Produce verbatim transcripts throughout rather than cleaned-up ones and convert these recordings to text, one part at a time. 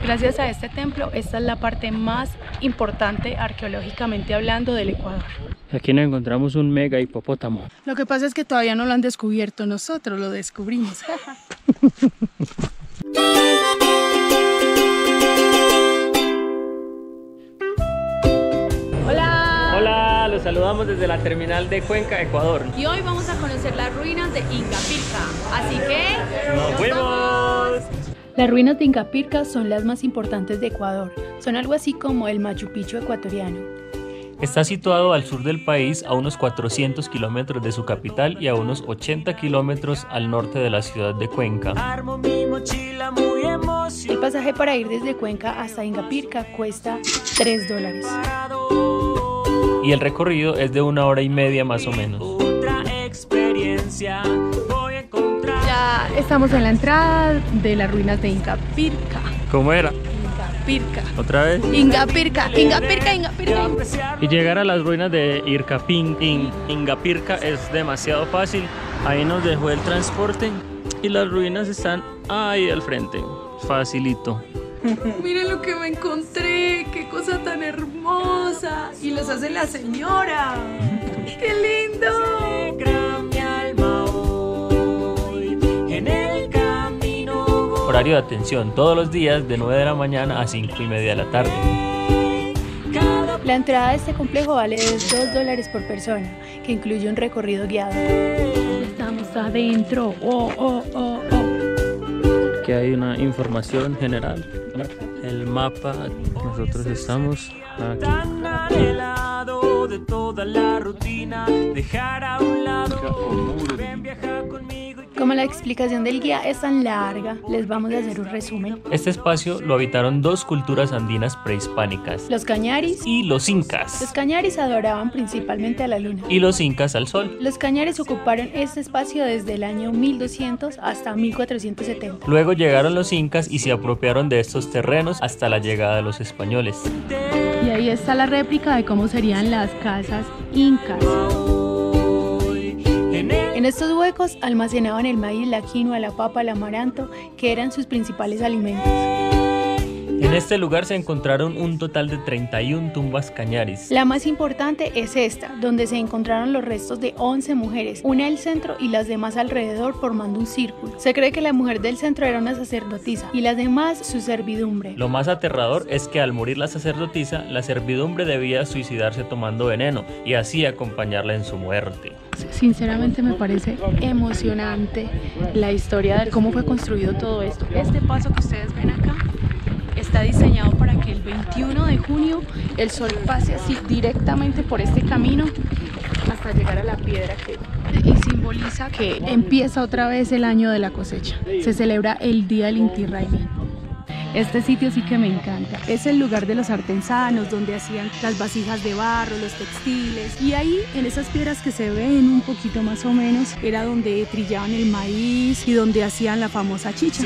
Gracias a este templo, esta es la parte más importante arqueológicamente hablando del Ecuador. Aquí nos encontramos un mega hipopótamo. Lo que pasa es que todavía no lo han descubierto, nosotros lo descubrimos. Hola. Hola, los saludamos desde la terminal de Cuenca, Ecuador. Y hoy vamos a conocer las ruinas de Inca Pirca, así que... ¡Nos vemos! Las ruinas de Inca Pirca son las más importantes de Ecuador. Son algo así como el Machu Picchu ecuatoriano. Está situado al sur del país, a unos cuatrocientos kilómetros de su capital y a unos ochenta kilómetros al norte de la ciudad de Cuenca. El pasaje para ir desde Cuenca hasta Inca Pirca cuesta tres dólares. Y el recorrido es de una hora y media más o menos. Ya estamos en la entrada de las ruinas de Inca Pirca. ¿Cómo era? Pirca. ¿Otra vez? Inca Pirca, Inca Pirca, Inca Pirca. Y llegar a las ruinas de Ircapin, In, Inca Pirca es demasiado fácil. Ahí nos dejó el transporte y las ruinas están ahí al frente. Facilito. Miren lo que me encontré, qué cosa tan hermosa. Y los hace la señora. ¡Qué lindo! Horario de atención todos los días de nueve de la mañana a cinco y media de la tarde. La entrada a este complejo vale dos dólares por persona, que incluye un recorrido guiado. Estamos adentro. Oh, oh, oh, oh. Aquí hay una información general. El mapa, nosotros estamos aquí. De toda la rutina, dejar a un lado, ven, viaja conmigo. Como la explicación del guía es tan larga, les vamos a hacer un resumen. Este espacio lo habitaron dos culturas andinas prehispánicas: los cañaris y los incas. Los cañaris adoraban principalmente a la luna y los incas al sol. Los cañaris ocuparon este espacio desde el año mil doscientos hasta mil cuatrocientos setenta. Luego llegaron los incas y se apropiaron de estos terrenos hasta la llegada de los españoles. Y ahí está la réplica de cómo serían las casas incas. En estos huecos almacenaban el maíz, la quinoa, la papa, el amaranto, que eran sus principales alimentos. En este lugar se encontraron un total de treinta y una tumbas cañaris. La más importante es esta, donde se encontraron los restos de once mujeres, una al centro y las demás alrededor formando un círculo. Se cree que la mujer del centro era una sacerdotisa y las demás su servidumbre. Lo más aterrador es que al morir la sacerdotisa, la servidumbre debía suicidarse tomando veneno y así acompañarla en su muerte. Sinceramente me parece emocionante la historia de cómo fue construido todo esto. Este paso que ustedes ven acá está diseñado para que el veintiuno de junio el sol pase así directamente por este camino hasta llegar a la piedra que y simboliza que empieza otra vez el año de la cosecha. Se celebra el día del Inti Raymi. Este sitio sí que me encanta. Es el lugar de los artesanos, donde hacían las vasijas de barro, los textiles. Y ahí, en esas piedras que se ven un poquito más o menos, era donde trillaban el maíz y donde hacían la famosa chicha.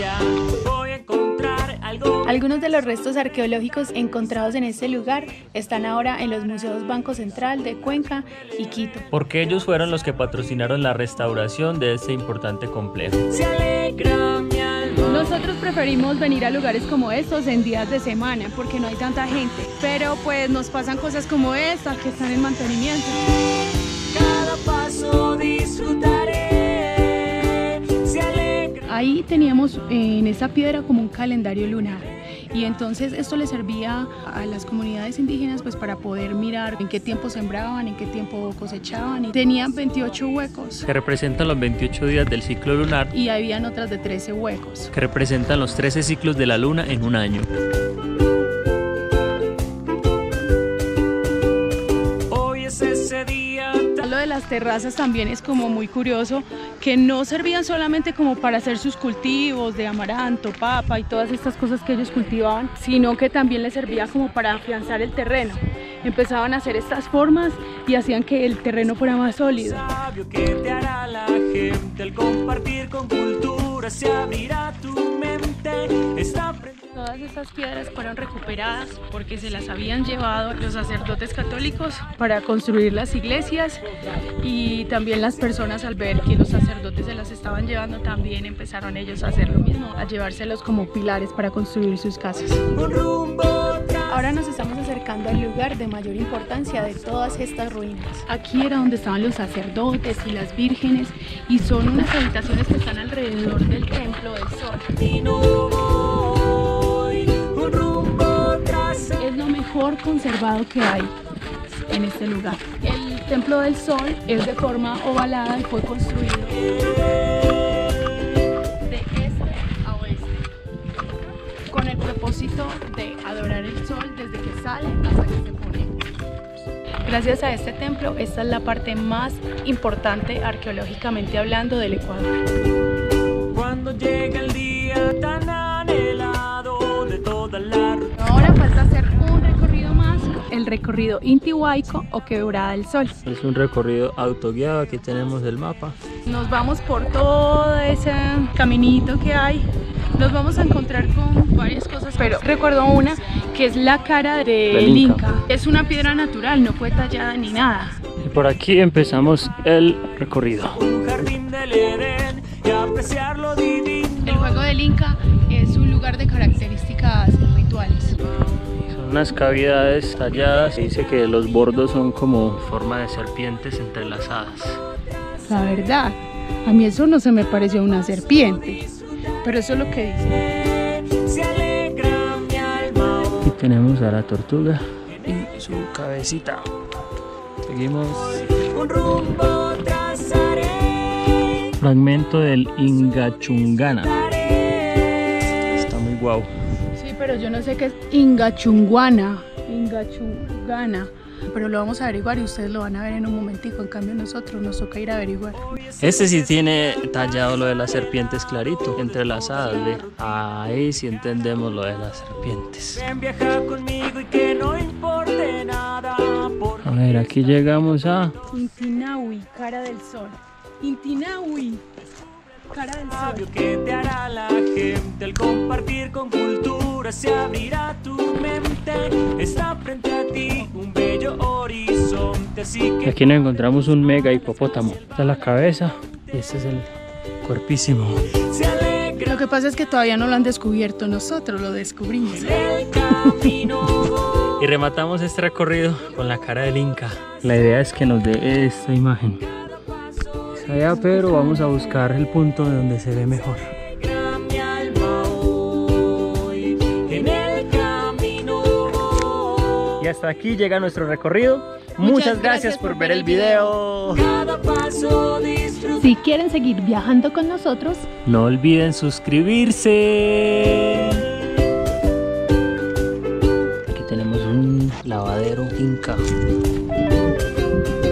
Algunos de los restos arqueológicos encontrados en este lugar están ahora en los museos Banco Central de Cuenca y Quito. Porque ellos fueron los que patrocinaron la restauración de este importante complejo. Nosotros preferimos venir a lugares como estos en días de semana porque no hay tanta gente, pero pues nos pasan cosas como estas que están en mantenimiento. Cada paso disfrutaré. Ahí teníamos en esa piedra como un calendario lunar y entonces esto le servía a las comunidades indígenas pues para poder mirar en qué tiempo sembraban, en qué tiempo cosechaban y tenían veintiocho huecos que representan los veintiocho días del ciclo lunar y habían otras de trece huecos que representan los trece ciclos de la luna en un año. Hoy es ese día. Lo de las terrazas también es como muy curioso, que no servían solamente como para hacer sus cultivos de amaranto, papa y todas estas cosas que ellos cultivaban, sino que también les servía como para afianzar el terreno. Empezaban a hacer estas formas y hacían que el terreno fuera más sólido. Todas esas piedras fueron recuperadas porque se las habían llevado los sacerdotes católicos para construir las iglesias, y también las personas, al ver que los sacerdotes se las estaban llevando, también empezaron ellos a hacer lo mismo, a llevárselos como pilares para construir sus casas. Ahora nos estamos acercando al lugar de mayor importancia de todas estas ruinas. Aquí era donde estaban los sacerdotes y las vírgenes, y son unas habitaciones que están alrededor del Templo del Sol. Es lo mejor conservado que hay en este lugar. El Templo del Sol es de forma ovalada y fue construido de este a oeste, con el propósito de adorar el sol desde que sale hasta que se pone. Gracias a este templo, esta es la parte más importante arqueológicamente hablando del Ecuador. Cuando llega el día tan anhelado de toda la rutina. Ahora falta hacer un recorrido más, el recorrido Intihuayco o Quebrada del Sol. Es un recorrido autoguiado, aquí tenemos el mapa. Nos vamos por todo ese caminito que hay. Nos vamos a encontrar con varias cosas, pero recuerdo una que es la cara del Del Inca. Inca. Es una piedra natural, no fue tallada ni nada. Y por aquí empezamos el recorrido. Un jardín del Edén y apreciar lo divino. El juego del Inca es un lugar de características rituales. Son unas cavidades talladas. Dice que los bordos son como forma de serpientes entrelazadas. La verdad, a mí eso no se me pareció una serpiente, pero eso es lo que dice. Se alegra mi alma. Aquí tenemos a la tortuga y su cabecita. Seguimos. Un rumbo trazaré. Fragmento del Ingachungana. Está muy guau. Sí, pero yo no sé qué es Ingachunguana. Ingachungana. Pero lo vamos a averiguar y ustedes lo van a ver en un momentico. En cambio nosotros nos toca ir a averiguar. Este sí tiene tallado lo de las serpientes clarito, entrelazadas, ¿ve? Ahí sí entendemos lo de las serpientes. Ven, viaja conmigo y que no importe nada. A ver, aquí llegamos a... Intinahui, cara del sol. Intinahui, cara del sol. Sabio que te hará la gente al compartir con cultura, se abrirá tu mente. Está frente a ti un bello horizonte, así que Aquí nos encontramos un mega hipopótamo. Esta es la cabeza y este es el cuerpísimo. se alegra Lo que pasa es que todavía no lo han descubierto, nosotros lo descubrimos. el camino. Y rematamos este recorrido con la cara del Inca. La idea es que nos dé esta imagen. Es allá, pero vamos a buscar el punto donde se ve mejor. Alegra mi alma hoy, en el camino voy. Y hasta aquí llega nuestro recorrido. Muchas, gracias, por ver el video. Cada paso disfruto. Si quieren seguir viajando con nosotros, No olviden suscribirse. Aquí tenemos un lavadero Inca.